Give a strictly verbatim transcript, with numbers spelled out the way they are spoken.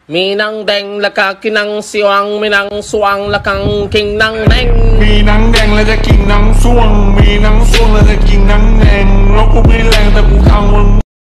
มีนังแดงละกากินังสวงมีนังสวงละกังกิงนังแดงมีนังแดงแล้วจะกินนังสวงมีนังสวงแล้วจะกิน